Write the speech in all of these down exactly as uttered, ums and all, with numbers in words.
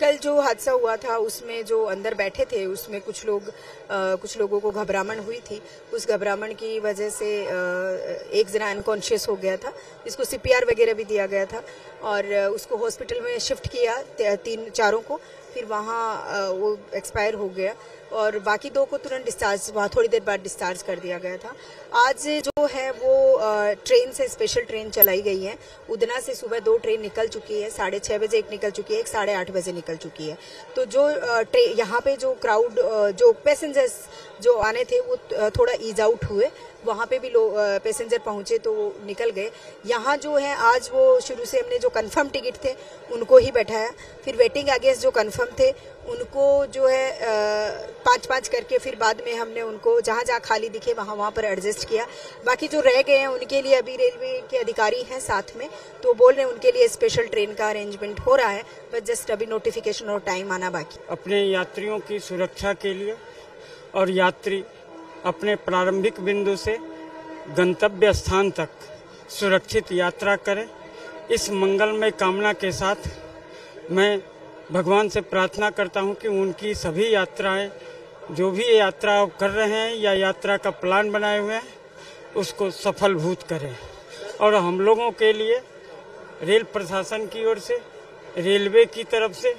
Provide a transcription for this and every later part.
कल जो हादसा हुआ था उसमें जो अंदर बैठे थे उसमें कुछ लोग आ, कुछ लोगों को घबराहट हुई थी। उस घबराहट की वजह से आ, एक जना अनकॉन्शियस हो गया था, जिसको सीपीआर वगैरह भी दिया गया था और उसको हॉस्पिटल में शिफ्ट किया, तीन चारों को, फिर वहाँ वो एक्सपायर हो गया और बाकी दो को तुरंत डिस्चार्ज, वहाँ थोड़ी देर बाद डिस्चार्ज कर दिया गया था। आज जो है वो ट्रेन से स्पेशल ट्रेन चलाई गई है। उधना से सुबह दो ट्रेन निकल चुकी है, साढ़े छः बजे एक निकल चुकी है, एक साढ़े आठ बजे निकल चुकी है। तो जो ट्रेन यहाँ पे जो क्राउड, जो पैसेंजर्स जो आने थे वो थोड़ा ईज आउट हुए, वहाँ पे भी लोग पैसेंजर पहुँचे तो वो निकल गए। यहाँ जो है आज वो शुरू से हमने जो कंफर्म टिकट थे उनको ही बैठाया, फिर वेटिंग अगेंस्ट जो कंफर्म थे उनको जो है पाँच पाँच करके फिर बाद में हमने उनको जहाँ जहाँ खाली दिखे वहाँ वहाँ पर एडजस्ट किया। बाकी जो रह गए हैं उनके लिए अभी रेलवे के अधिकारी हैं साथ में, तो बोल रहे हैं उनके लिए स्पेशल ट्रेन का अरेंजमेंट हो रहा है, बस जस्ट अभी नोटिफिकेशन और टाइम आना बाकी। अपने यात्रियों की सुरक्षा के लिए और यात्री अपने प्रारंभिक बिंदु से गंतव्य स्थान तक सुरक्षित यात्रा करें, इस मंगलमय कामना के साथ मैं भगवान से प्रार्थना करता हूं कि उनकी सभी यात्राएं, जो भी यात्रा कर रहे हैं या यात्रा का प्लान बनाए हुए हैं, उसको सफलभूत करें। और हम लोगों के लिए रेल प्रशासन की ओर से, रेलवे की तरफ से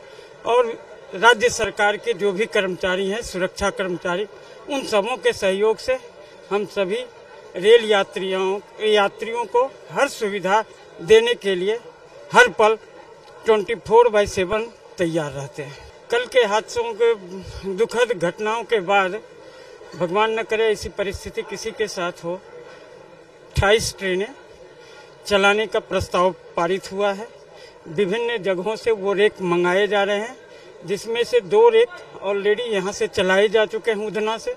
और राज्य सरकार के जो भी कर्मचारी हैं, सुरक्षा कर्मचारी, उन सबों के सहयोग से हम सभी रेल यात्रियों यात्रियों को हर सुविधा देने के लिए हर पल चौबीस बाई सात तैयार रहते हैं। कल के हादसों के दुखद घटनाओं के बाद भगवान न करे ऐसी परिस्थिति किसी के साथ हो, अट्ठाईस ट्रेनें चलाने का प्रस्ताव पारित हुआ है। विभिन्न जगहों से वो रेक मंगाए जा रहे हैं, जिसमें से दो रेक ऑलरेडी यहाँ से चलाए जा चुके हैं उधना से।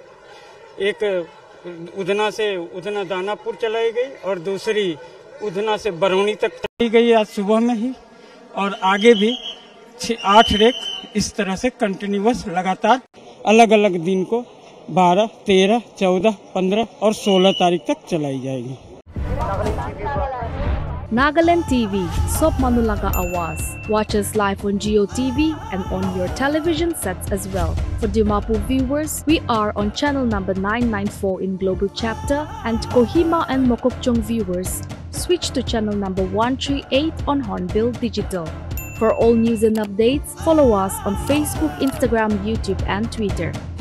एक उधना से उधना दानापुर चलाई गई और दूसरी उधना से बरौनी तक चलाई गई आज सुबह में ही, और आगे भी छः आठ रेक इस तरह से कंटिन्यूअस लगातार अलग अलग दिन को बारह, तेरह, चौदह, पंद्रह और सोलह तारीख तक चलाई जाएगी। Nagaland T V, Sop Manulaga Awas. Watch us live on Geo T V and on your television sets as well. For Dimapur viewers, we are on channel number nine ninety-four in Global Chapter, and Kohima and Mokokchung viewers, switch to channel number one thirty-eight on Hornbill Digital. For all news and updates, follow us on Facebook, Instagram, YouTube and Twitter.